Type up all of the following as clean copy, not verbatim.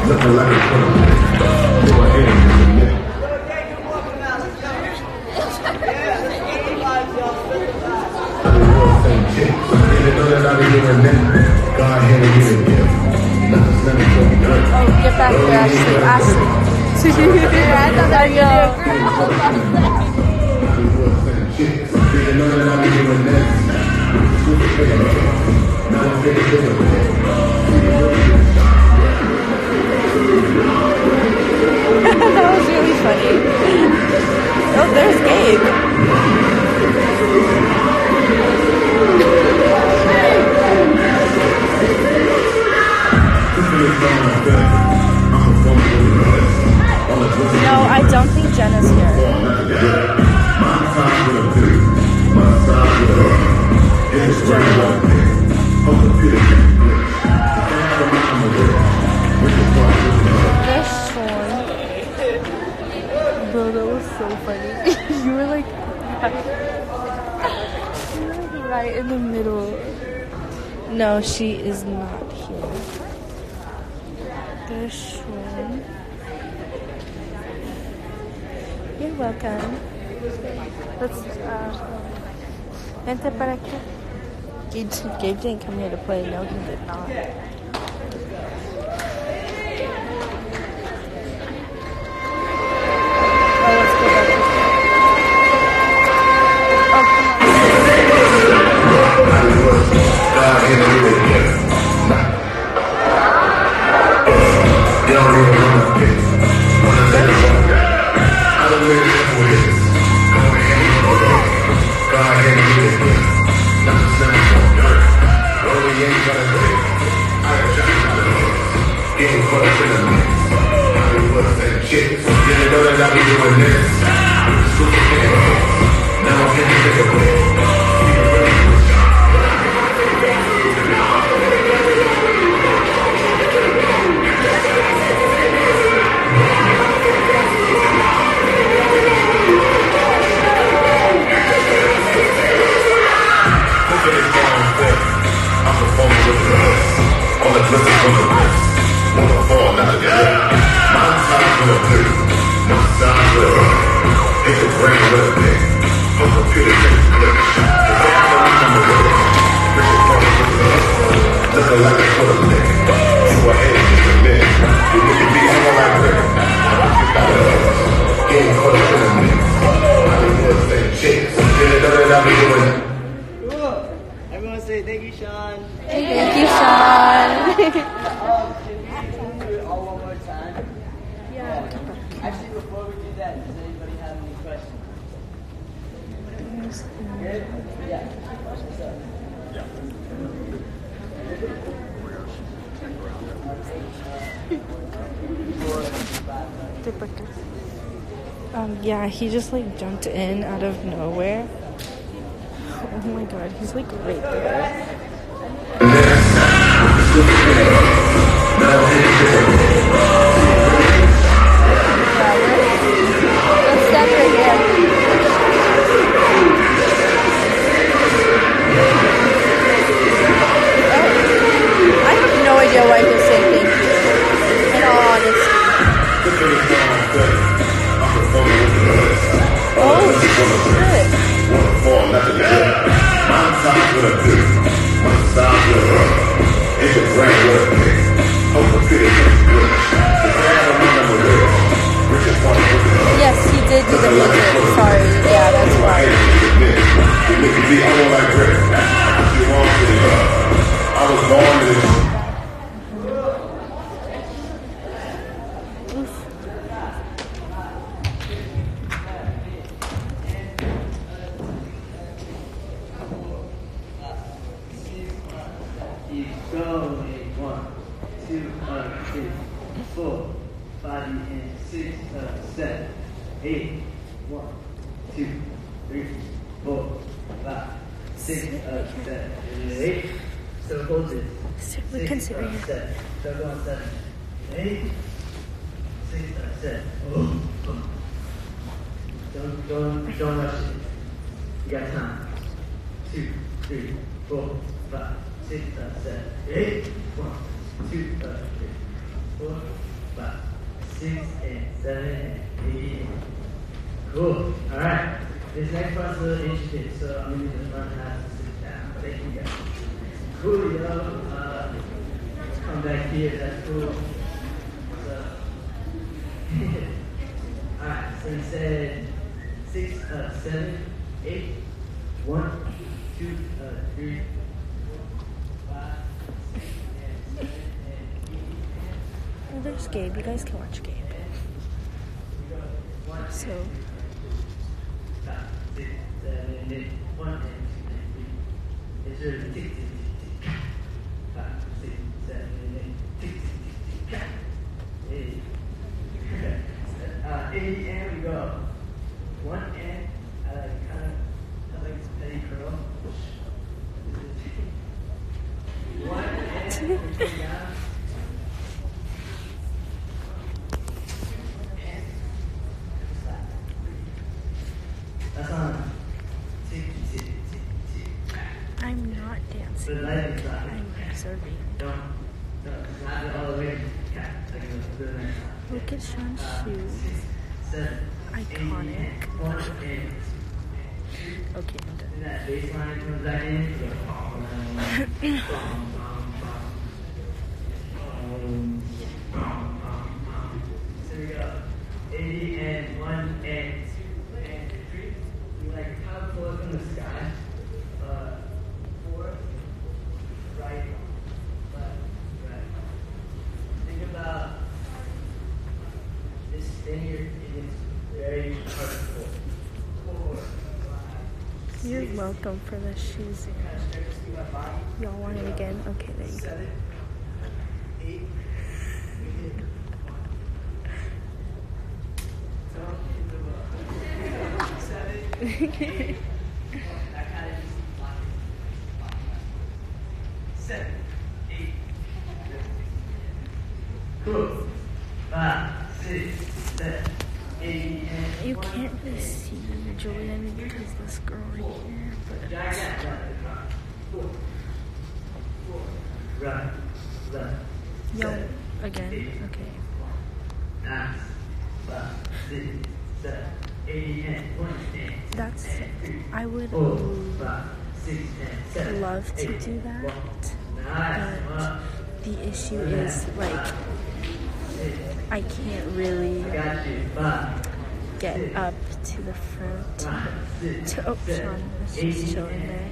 Looking like it's gonna be. Go ahead and get the neck. Oh, get back here, Ashley. Ashley. I thought that was That was really funny. Oh, there's Gabe. No, I don't think Jenna's here. This one. Bro, that was so funny. You were like right in the middle. No, she is not here. This one. You're welcome. Let's, vente para acá. Gabe didn't come here to play. No, he did not. Oh, let's go back. Everyone say thank you, Sean. Thank you, Sean. Can we do it all one more time? Yeah. Actually, before we do that, does anybody have any questions? Good? Yeah. What's up? Yeah, he just like jumped in out of nowhere. Oh my god, he's like right there. Let's stand right here. I have no idea why he's saying thank you. In all honesty. Oh shit. Yes, he did do the music. Sorry. Yeah, that's why. I was born in this. Go, 1, 2, 3, 4, 5, and 6, 7, 8, 1, 2, 3, 4, 5, 6, 7, 8. So hold it. We can sit right here. 7. So go on 7, 8, 6, 7. Oh. Don't rush it. You got time. 2, 3, 4, 5, 6, 7, 8. 1, 2, 3, 4, 6, and 7, and 8. Cool. All right. This next part's a little interesting, so I'm going to just learn how to sit down. Thank you guys. Cool, yo. Let's come back here. That's cool. So, all right. So he said 6, 7, 8. 1, 2, 3, 4, 5, 6, and 7, and 8. Oh, there's Gabe. You guys can watch Gabe. So, 5, 6, 7, 8. 1, and 2, and 3. It's really tick, tick, tick, tick. 5, 6, 7, 8. Tick, tick, tick, tick. 80, and we go. 1 and kind of like steady curl. 1 and we come down. That's on. Tick, tick, tick, tick. I'm not dancing. The light is on. I'm observing. Don't not it all the way. Yeah, I can do the next time. Look at Sean's 6, shoes. 7, Iconic. 8, 1 and Okay, I'm done. and that bass line comes back in. You go, so we go 80 and 1 and 2 and 3. We like kind of pull up in the sky. 4, right, left, right. Think about this thing here. It is very hard to pull. 4, 5. You're welcome for the shoes. Y'all want it again? Okay, there you go. 7, 8. That kind of just blocking. 7, 8. Cool. 5, 6, 7, 8, and You can't really see Julian because this girl right here, but Right. Left. yo, again, okay. 9, 5, 6, 7, 8, and 1, and That's, I would 4, 5, 6, and 7. love to 8, do that, 1. Nice. but the issue is, like, I can't really Got you. 5, get up to the front. 5, 6, Oh, Sean 7, was 8, just chilling there.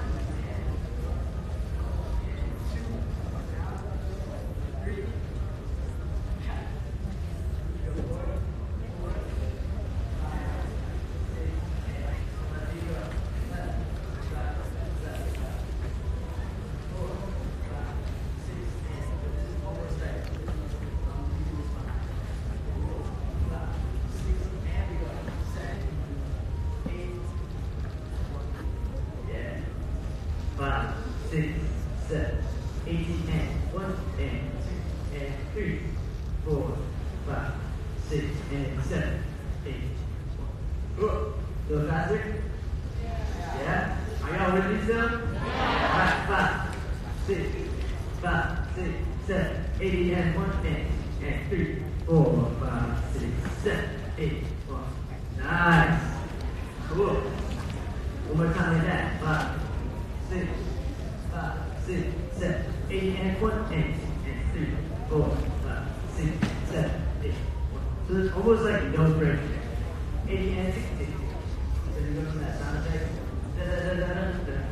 Yeah. 5, 6, 7, 8, and 1, and 2, and 3, 4, 5, 6, and 7, 8. Cool. A little faster? Yeah? Are y'all with me still? Yeah. 5, 6, 5, 6, 7, 8, and 1, and 3, 4, 5, 6, 7, 8, 1. Nice. Cool. One more time like that. 5, 6, 5, 6, 7, 8, and 1, and 3, 4, 5, 6, 7, 8, 1. So it's almost like a no break. 80 and 60. So you go from that sound effect. Da da da da da da.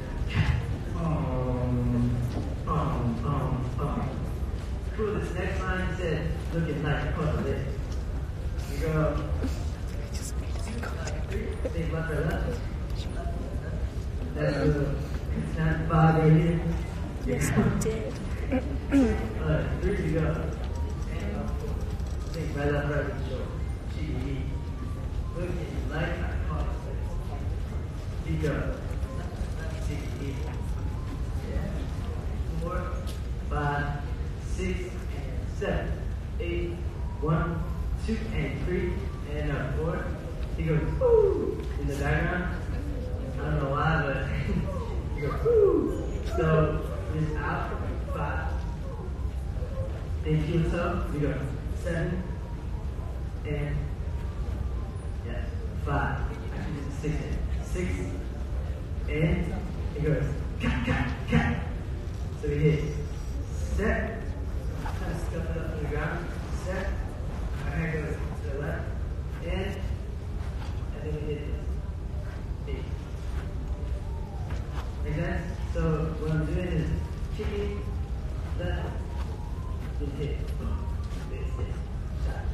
Cool. This next line said, looking like a puzzle. You go. Think left or left. That's the snap 5 right here. Yes, we did. 3 to go. Think right up, right short. GE. Looking like a puzzle. Keep going. 60. Yeah. 4, 5, 6, and 7, 8, 1, 2, and 3, and 4. He goes, woo, in the background. I don't know why, but he goes, woo. So, it's out, 5. Then he himself, we go, 7, and yes, 5. Actually, it's 6 and 6 and it goes cut, cut, cut. So we hit set, kind of scuff it up to the ground, set, our hand goes to the left, and then we hit this. 8. Make sense? So what I'm doing is kicking left, then hit. This hit. Shot.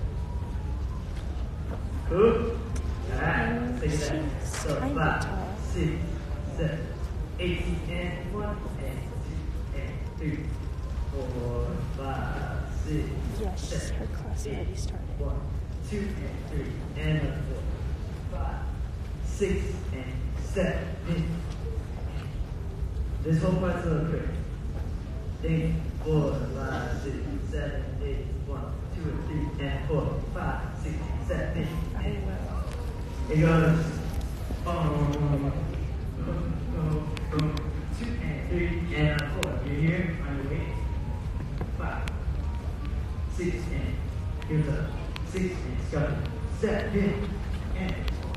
Cool? Alright, let's take it back. So 5, 6, 7, 8, and 1, and 2, and 3, 4, 5, 6, Yes, 7, her class 8, already started. 1, 2, and 3, and 4, 5, 6, and 7. This whole part's a little quick. Think 4, 5, 6, 7, 8, 1, 2, and 3, and 4, 5, 6, 7, I will. It goes boom, boom, boom, boom, 2 and 3 and 4. You're here on your way. 5, 6 and here's up. 6 and scuff. 7 and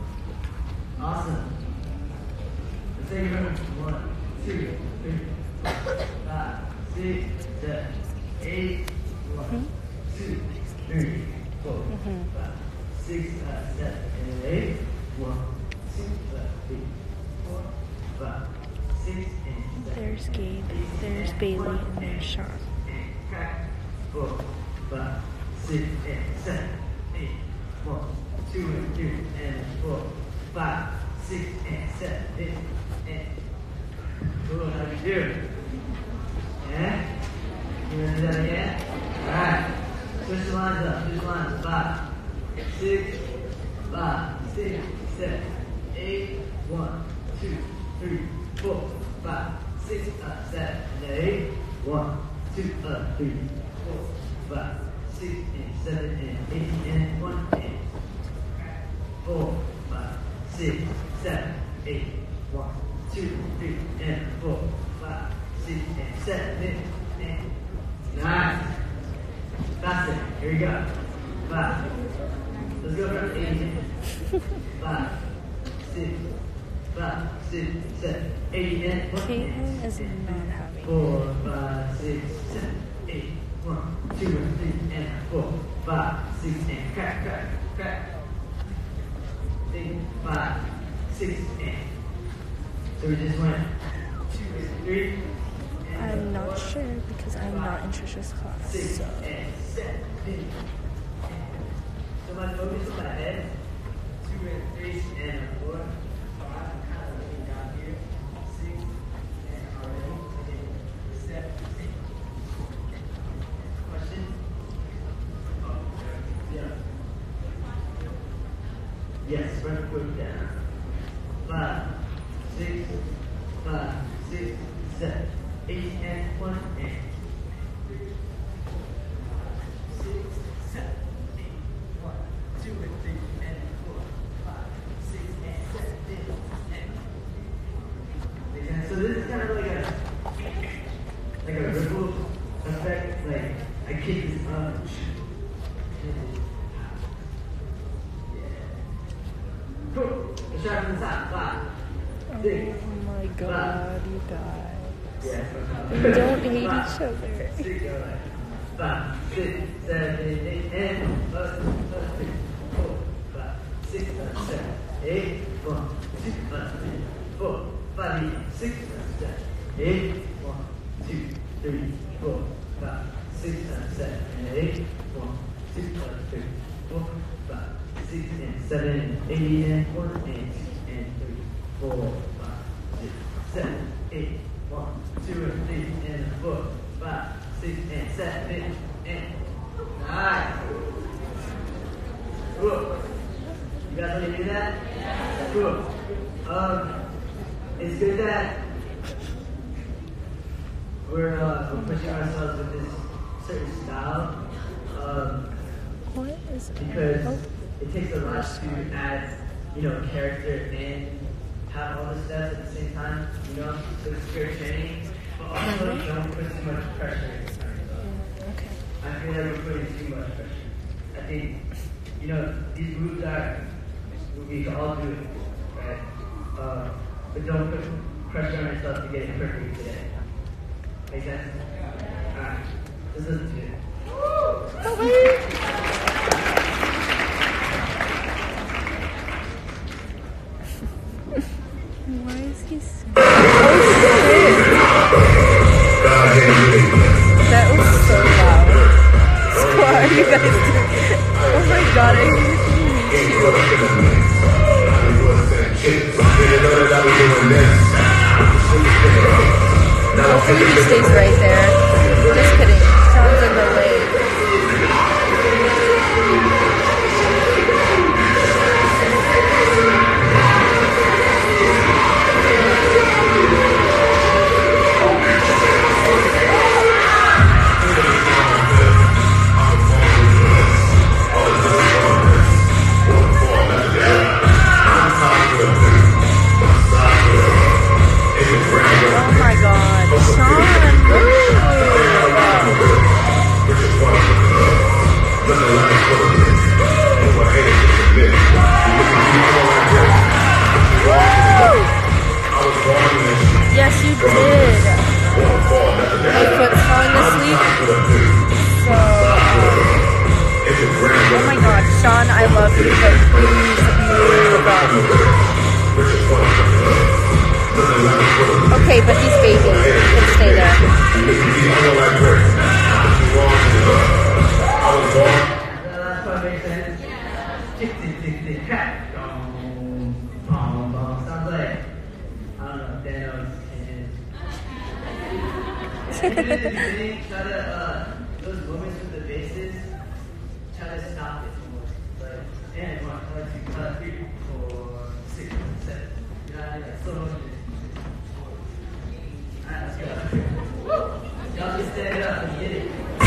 awesome. Let's take it over. 1, 2, 3, 4, 5, 6, 7, 8, 1, 2, 3, 4, 5, 6, 7, and 8, 1, 2, 3, 4, 5, 6, and 7. There's Gabe, there's Bailey, and there's Sean. And crack. 4, 5, 6, and 7, 8, 1, 2, and 3, and 4, 5, 6, and 7, 8, and cool, how you do? Yeah? You wanna do that again? Alright. Switch the lines up. Switch the lines. 5, 6, 5, 6, 7, 8, 1, 2, 3, 4, 5, 6, 7, and 8, 1, 2, 3, 4, 5, 6, and 7, and 8, and 1, and 4, 5, 6, 7, 8, 1, 2, 3, and 4, 5, 6, and 7, and nice. That's it. Here we go. 5. Let's go from 8. 5, 6, 5, 6, 7, 8, and 1. Caitlin is not having 4, 5, 6, 7, 8, 1, 2, and 3, and 4, 5, 6, and crack, crack, crack. 5, 6, and so we just went 2 and 3. I'm not sure because I'm not in Trisha's class. 6 So. and 7. So my focus on my head. 2 and 3 and 4. 5. Kind of looking down here. 6 and already. Okay. 7. Question? Oh, yeah. Yes, front foot down. 5, 6, 5, 6, 7, 8, and 1, and 3, 6, 7, 8, 1, 2, and 3, and 4, 5, 6, and 7, and so this is kind of like a ripple effect. Like I kick this up. Cool. Let's try from the top. 5, 6. Oh my god, you guys. Yeah. We don't hate each other. 6, 5, 6, 7, 8, and 3, 4, 5, 6, 7, 8, 1, 2, 3, 4, 5, 6, 7, 8, 1, 2, 3, 4, 5, 6, 7, 8, 1, 2, 3, 4, 5, 6, and 7, 8, and 1, and 2, and 3, 4, 5, 6, 7, 8, 1, 2, and 3, and 4, 5, 6, and 7, and nice. Cool. You guys want to do that? Cool. It's good that we're pushing ourselves with this certain style. What is it? Because it takes a lot to add, character and have all the steps at the same time, So it's good training, but also don't put too much pressure. Okay. I feel like we're putting too much pressure. I think you know, these moves are, we can all do it, right? But don't put pressure on yourself to get it perfect today. Make sense? Alright, let's listen to it. Why is he so... That was so loud. What are you guys doing? Oh my god, I need to meet you. Hopefully he stays right there. Just kidding. Sean's in the way. Oh my god, Sean, yes, you did. My foot's falling asleep. So, oh my god, Sean, I love you, but please move. Okay, but he's baby. He can stay there. The last part makes sense. Tick, tick, tick, tick, crack. Sounds like, I don't know, Thanos and try to, those moments with the bases, try to stop it almost. Like, and 1, 2, 3, 4, 6, 7. You know what I mean? Like, slow motion. Alright, let's go. Y'all just stand up and get it.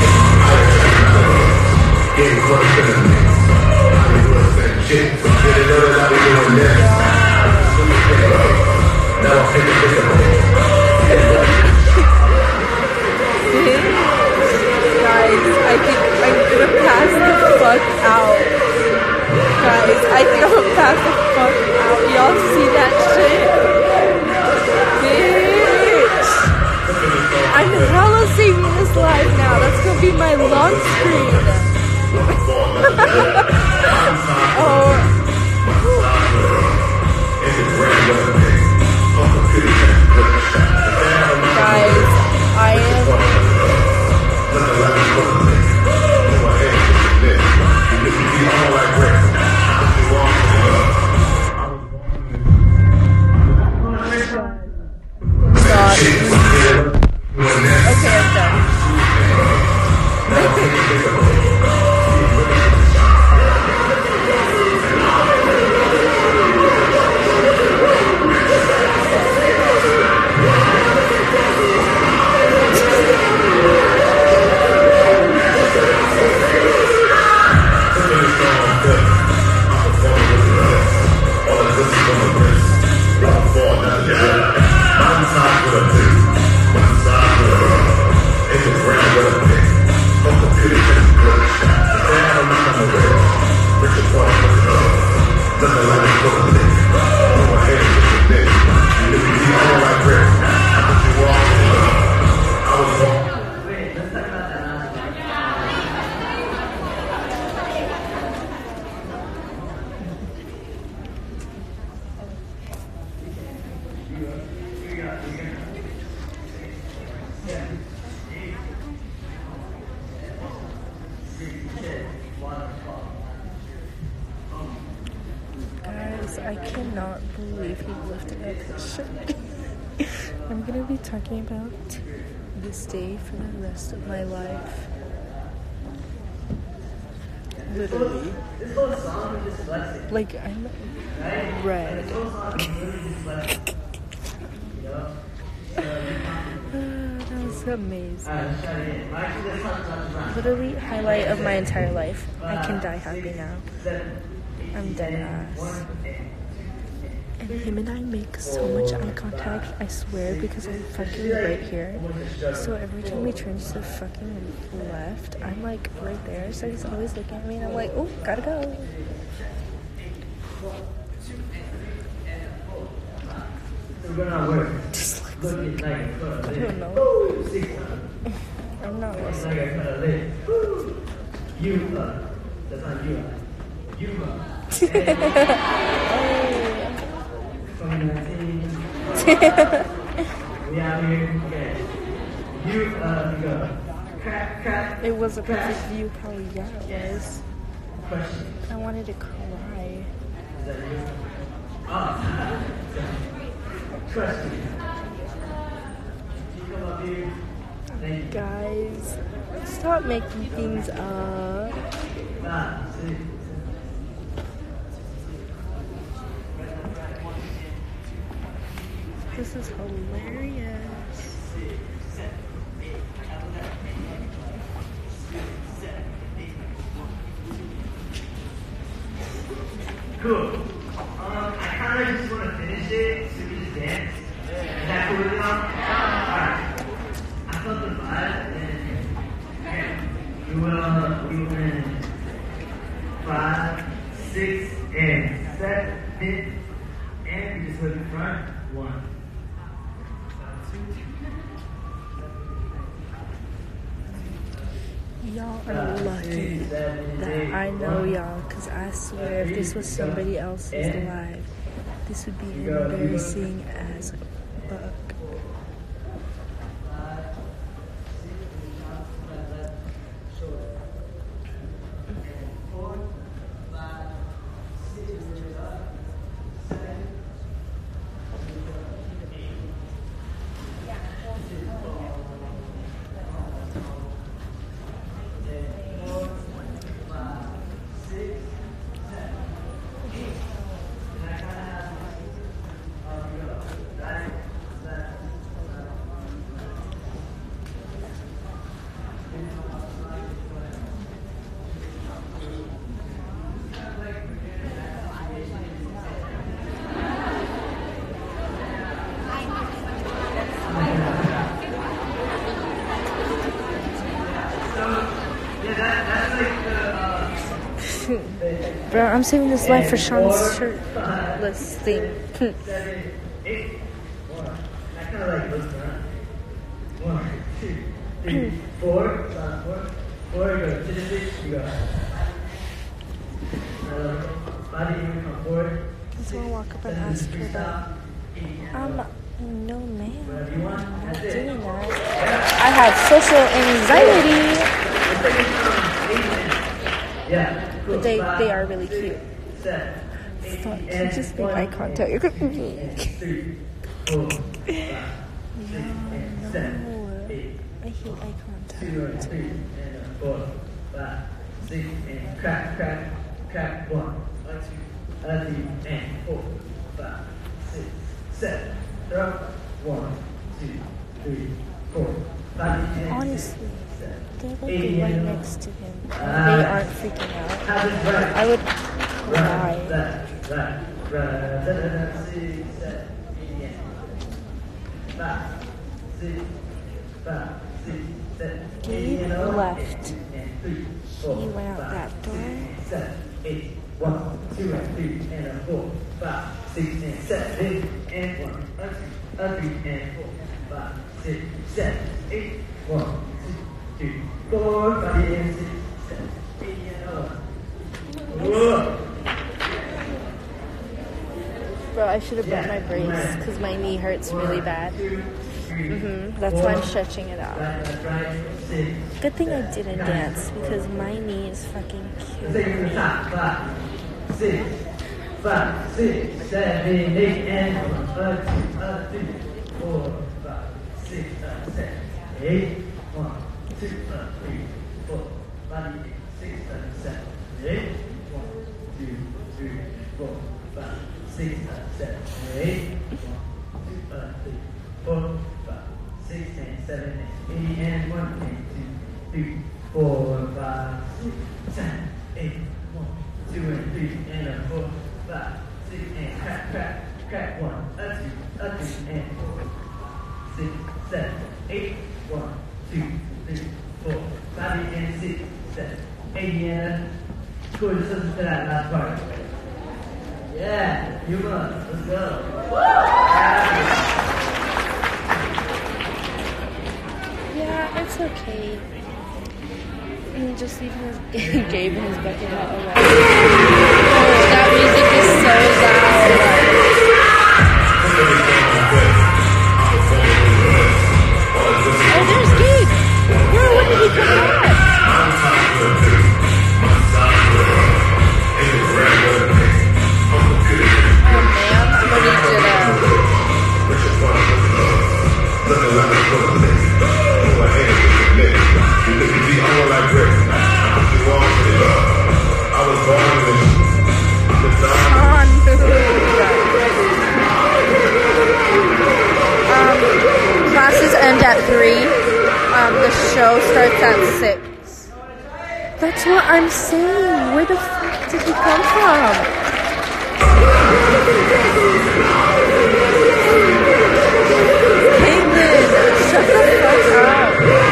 Getting close to the mix. Shit, get it over, I'll be doing this. Now I'll take a picture. Guys, I think I'm gonna pass the fuck out. Guys, I think I'm gonna pass the fuck out. Y'all see that shit? Bitch! I'm hella saving this live now. That's gonna be my lock screen. Oh. Guys, I am... God. Okay, I'm done. Guys, I cannot believe he lifted up his shirt. I'm gonna be talking about this day for the rest of my life. Literally. Like, I'm red. That was amazing. Literally, highlight of my entire life. I can die happy now. I'm dead ass. And him and I make so much eye contact, I swear, because I'm fucking right here. So every time he turns to the fucking left, I'm like right there. So he's always looking at me and I'm like, oh, gotta go. Just like, I don't know. I'm not listening. That's not you. You. 2019. We out here. Okay. You go. Crack. It was a perfect view, probably. Yeah, it was. Question. I wanted to cry. Is that you? Ah. Question. You come up here. Thank you. Guys, stop making things up. 5, 6. This is hilarious. Cool. I kind of just want to finish it so we just dance. Is that cool with y'all? Alright. I felt the vibe and okay. We will in 5, 6, and 7, and we just look in front. 1. Y'all are lucky that I know y'all, because I swear if this was somebody else's live, this would be embarrassing as fuck. Bro, I'm saving this life for Sean's shirtless thing. 7, 8, 1. I kind of like this one. 1, 2, 3, 4. 4. You go. You go. Body, you come forward. So I'll walk up and ask her that. No ma'am, I'm not doing that. I have social anxiety. Yeah. But they are really cute. Fuck, you just make eye contact with me. No, I hate eye contact. 2, 3, 4, 5, 6, and crack, 1, 2, and 4, 5, 6, 7, throw, 1, 2, 3, 4, 5, and Honestly, they're like right next to him. They aren't freaking out. I would cry. Gabe left. He went out that door. 1, 2, and 3, and 4, 5, 6, and 7, and 1, 2, 3, and 4, 5, 6, 7, 8, 1, 2, 3, 4, 5, and 6, 7, 8, and 1. Whoa. Bro, I should have brought my brace because my knee hurts really bad. That's why I'm stretching it out. Good thing I didn't dance because my knee is fucking killing me. 5, 6, 7, 8, and 1, 2, 3, 4, 5, 6, 7, 8, 1, 2, 3, 4, 5, 6, 7, 8, 1, 2, 3, 4, 5, 6, 7, 8, 1, 2, 3, 4, 5, 6, and 7, 8, and 1, and 2, 3, 4, 5, 6, 7, 8, 1, 2, and 3, and 4, 5, 6, and crack, Crack 1, a 2, and 4, 6, 7, 8, 1, 2, 3, 4, 5, and 6, 7, 8, and cool, just listen to that last part. Yeah, you must. Let's go. Yeah, it's okay. And just leaving his Gabe and his bucket hat away. Oh, that music is so loud. Oh, there's Gabe. Where? When did he come back? Classes end at 3. The show starts at 6. That's what I'm saying. Where the fuck did he come from? Caitlin, shut the fuck up.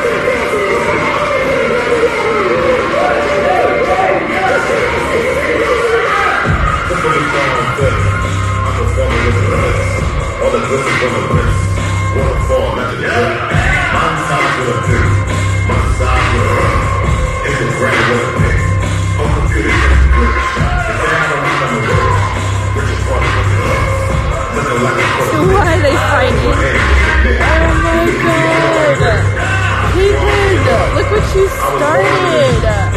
Why are they fighting? Oh my god! Caitlin, look what you started!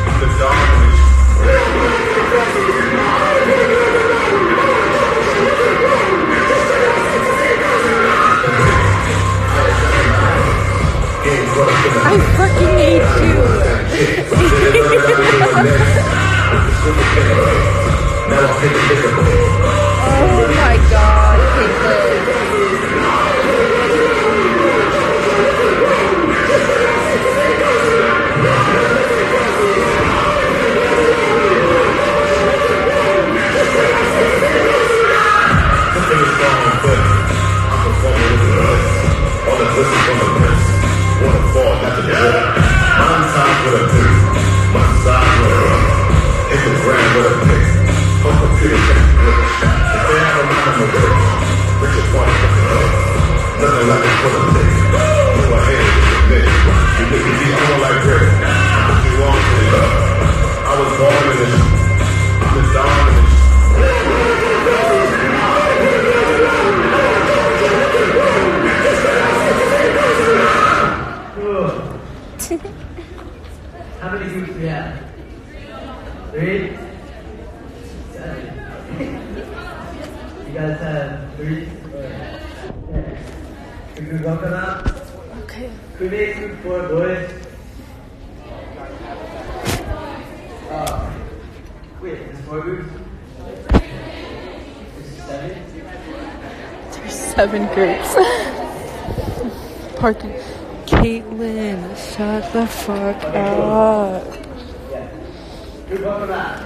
I fucking hate you! Oh my god, Caitlin. How many groups do we have? 3? You guys have 3? Okay. Group 1 come out? Okay. Who makes group 4, boys? Wait, there's 4 groups? There's 7? There's 7 groups. Parking. Caitlin, shut the fuck up. Yeah. Group 1 come out.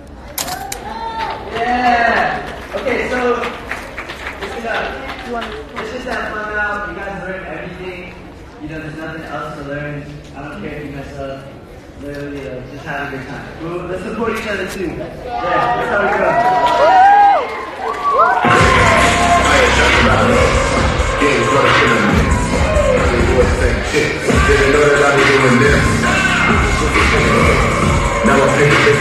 Yeah! Okay, so, listen up. Let's just have fun now. You guys learn everything. You know, there's nothing else to learn. I don't care if you mess up. Literally, just have a good time. Well, let's support each other too. Yeah, that's how we go. Didn't know that I was doing this. Now I think it's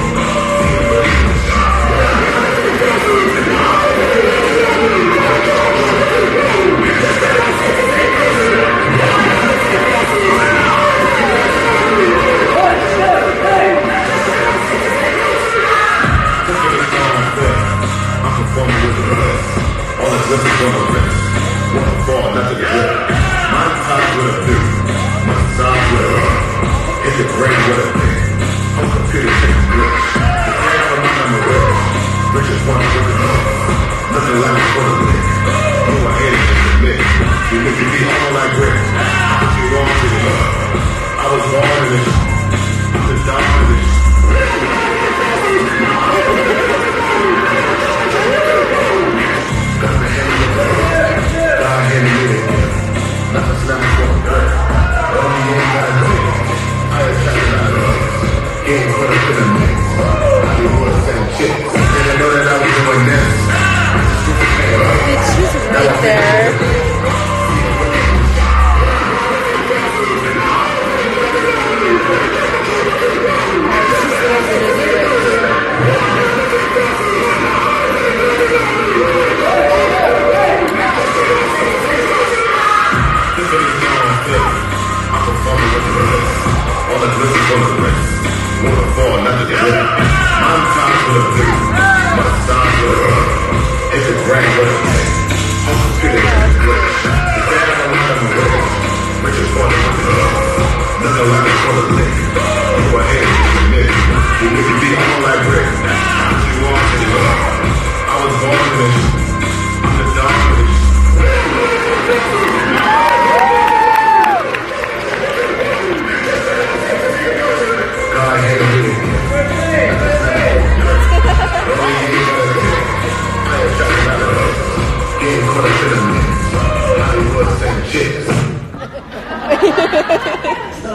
I'm performing with the rest. All the glitters on the wrist. Wanna fall, not to the grip. My top with a do. My side with a it's a great with a thing. I'm computer Getting caught up in the mix. Hollywood same shit. Didn't know that I was doing this. Bitch, she's right there. All the glitters on the wrist. Waterfall, not the drip. I'm top for the blue. My side for the rub. It's a grand with a thing. I'm a pretty glitch. The dad I wish I'm a rich. Rich is for the love. Nothing like it for the lick. You a head, you a nigga. You nigga be on like brick. What you want to do? I was born in this. I'm the dog for this. God hate you. I am shouting out of us. Getting caught up in the mix. Hollywood same chicks. So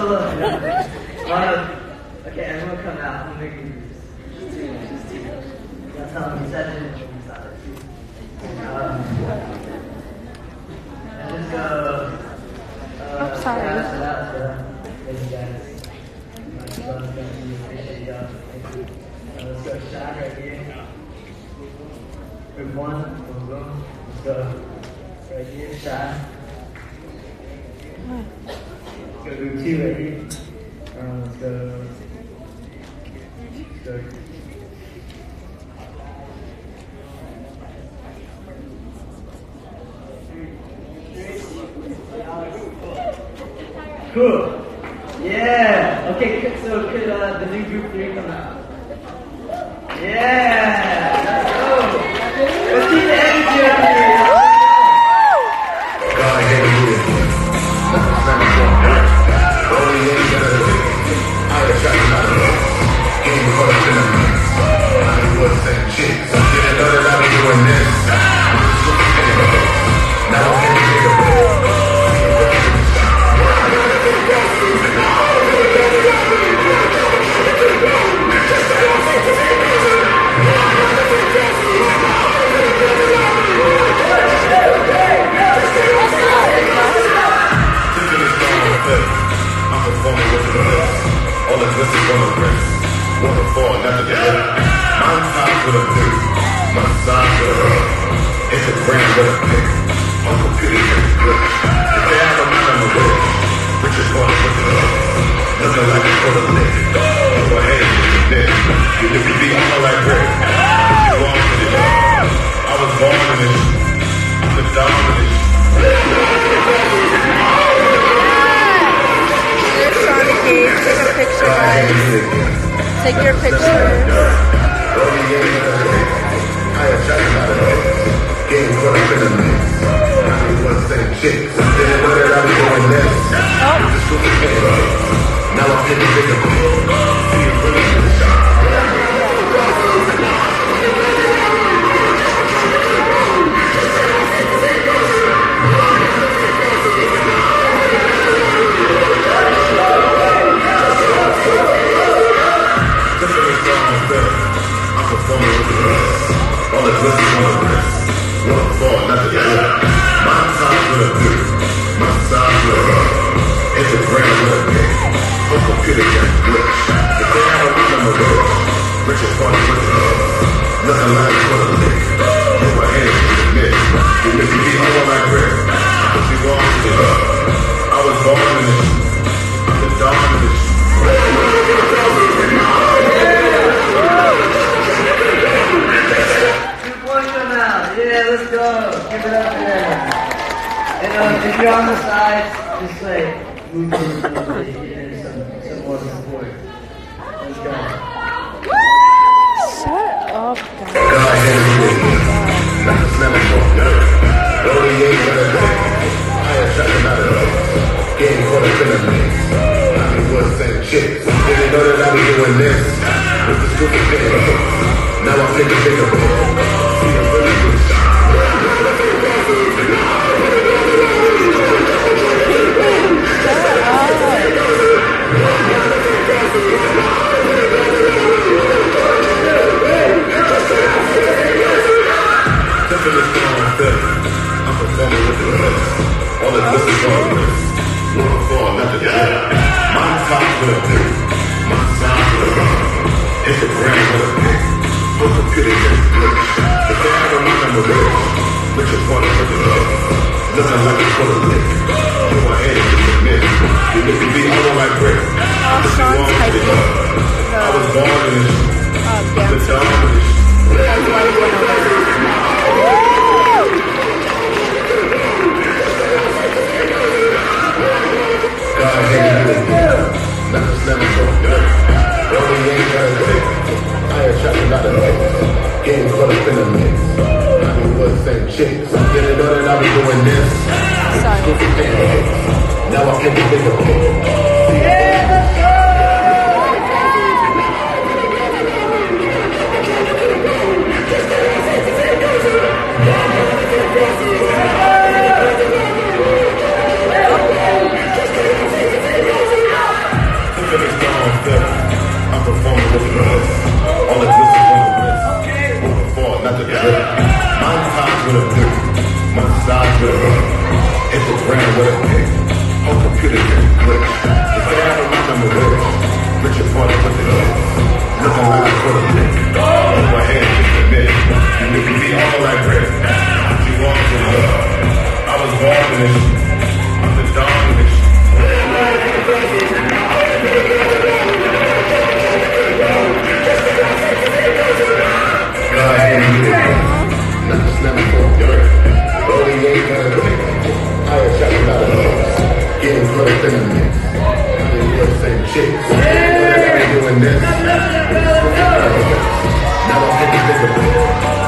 okay, everyone come out. I'm making this. That's how we set it. And just go. I'm sorry. Let's go shot right here. Group one, boom. Let's go right here, shot. Let's go group two right here. Let's go. Cool. Yeah. Okay. So could the new group three come out? Yeah. Let's go. Let's keep the energy up here. God hate you. Only ain't gonna do it. I am shouting out of us. Getting caught up in the mix. Hollywood same chicks. Didn't know that I was doing this. Now I'm getting bigger. I'm performing with the lips. All the glitters on the wrist. Waterfall, not the drip. I'm top for the blue. My side for the rub. It's a brand with a pick. On computer, it's glitch. The day I don't become a rich. Rich is for the love. Nothing like it for the lick. Go ahead, you dick. You live to be all like brick. You want to the love. I was born in this. I'm the dominant. Take a picture, guys. Take your picture. I am shouting out of us. Getting caught up in the mix. Hollywood same chicks. Didn't know that I was doing this. Just look at me. Now I'm getting bigger. See you really in the shop. I'm performing with the rest. All the glitters on the wrist. Waterfall, not the drip. My side for the blue. My side for the rub. It's a brand with a pick. On computer, it's glitch. The day I don't become a rich. Rich is part of the love. Nothing like it for the lick. You a head, you a miss. You live to be all like brick. But you want to the love. I was born in this. I'm the dominant. Yeah, let's go. Give it up there. And if you're on the side, just like move to some more support. Let's go. Shut up, guys. God hate you. Not the smell of your dirt. Only ain't gonna do it. I am shouting out of us. Getting caught up in the mix. Hollywood same chicks. Didn't know that I was doing this. With the stupid thing. Now I'm getting bigger. See you really good. Shut up. computer can glitch. If they have a number rich, which is one of the looking like it's full of lick. You want head to submit. You look to be over like brick. Sean's hyping I was born in this. The dance. dawn of this. That's why you went over. God hated you again. Nothing slamming so dirt. Rolling ain't got a lick. I ain't shot out of lick. Getting caught up in the mix. I mean, what same chicks. I'm getting on and I be doing this. Sorry. Now I can't be bigger pick. I'm performing with the wrist. All the glitz is on the wrist. Moving forward, not the grip. Montage with a blue. Massage with a rub. Instagram with a pick. Whole computer can glitch. If they have a number rich, Richard Porter with the glitz. Looking like I put a lick. Over head, just admit. You make me be all like Rick. You want to love. I was born in this. I'm the dawn of this. Nothing slamming for dirt. Rolling ain't got a lick. I ain't shot out of lips. Getting caught up in the mix. I mean, you're the same chick. I be doing this. Now I'm taking bigger pick.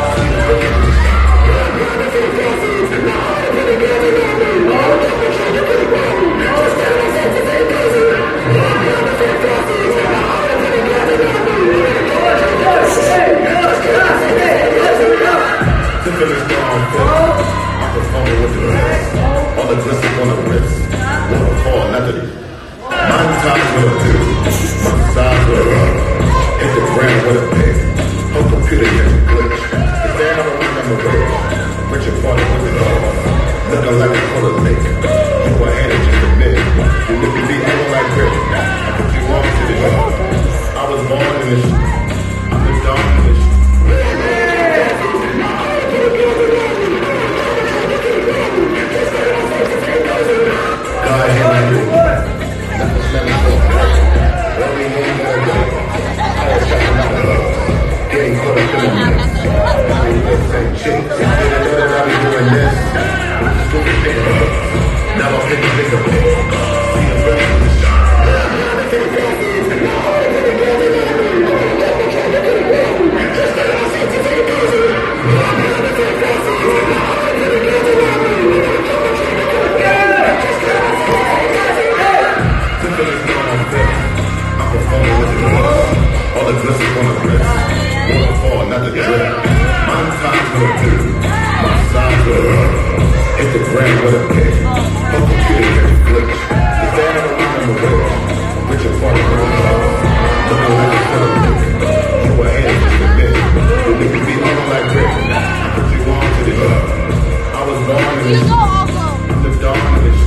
I'm performing with the wrist. All the glitz is on the wrist. Never fall, not the montage with a pick. Massage with a rub. Instagram with a pick. Whole computer can glitch. If they have a number rich, Richard Porter with the dog. Looking like a full of lick. You want head and just admit. You look to be over like Rick. I put you on to the show. I was born in this. I'm the dawn of this. God hated you. Nothing slamming so dirt. Rolling ain't got a lick. I ain't shot out of lips. Getting caught up in the mix. I mean, you're the same chick. You know that I be doing this. Stupid pick. Now I'm picking bigger pick. See the rest of the shot. I'm performing with the wrist. All the glitz is on the wrist. Moving forward, not the grip. Montage with a blue. Massage with a rub. Instagram with a pick. Whole computer can glitch. If they have a number rich, Richard Porter with a dog. Looking like a full of lick. You were head just admit. You look to be over like Rick. I put you on to the show. I was born in this. I'm the dawn of this.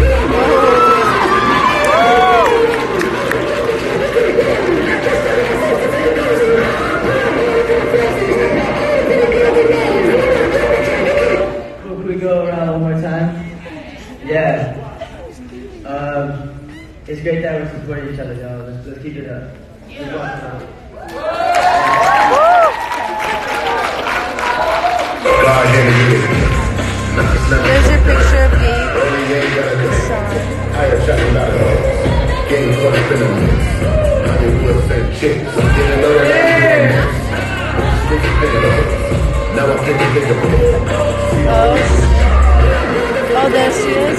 Could we go around one more time? Yeah. It's great that we're supporting each other, y'all. Let's keep it up. Let's walk it out. God hated you. There's your picture of Gabe. Sean. I ain't shot out of lips. Getting caught up in the mix. I mean, you're the same chick. Didn't know that I be doing this. Stupid pick. Now I'm taking bigger pick. Oh, there she is.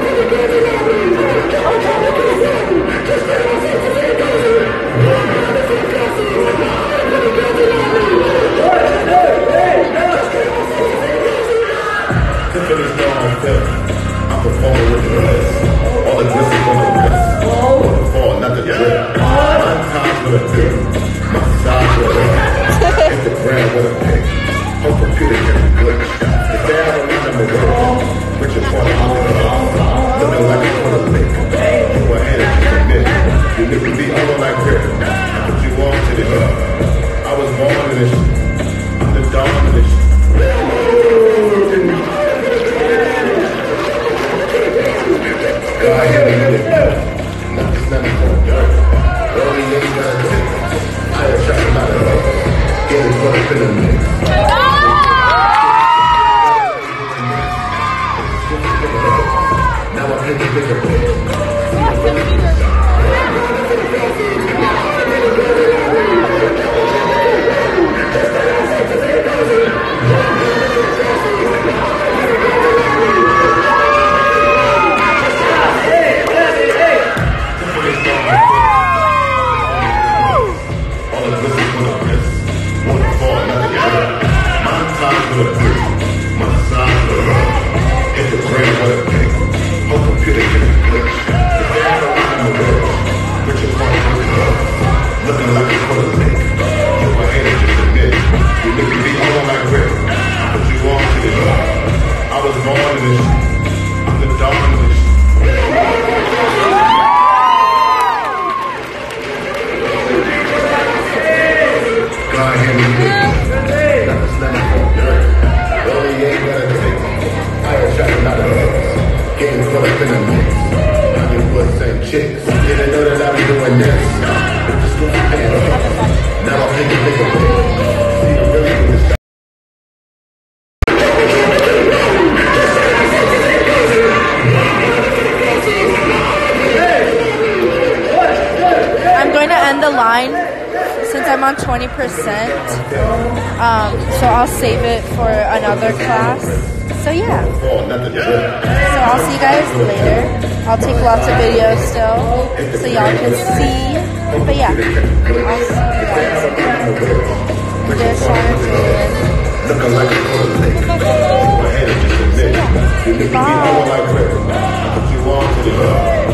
I'm performing with the wrist. All the glitz is on the wrist. Moving forward, not the grip. Montage with a pick. Massage with a rub. Instagram with a pick. Whole computer can glitch. If they have a number rich, Richard Porter with the dog. Looking like a full of lick. You were head and just admit. You look to be over like Rick. I put you on to the show. I was born in this. kicks. Yeah, they know that I be doing this. Now I'm thinking bigger. See, I'm really doing this. I'm going to end the line since I'm on 20%. So I'll save it for another class. So yeah. So I'll see you guys later. I'll take lots of videos still, so y'all can see. But yeah, I'll see you guys. This one is Bye.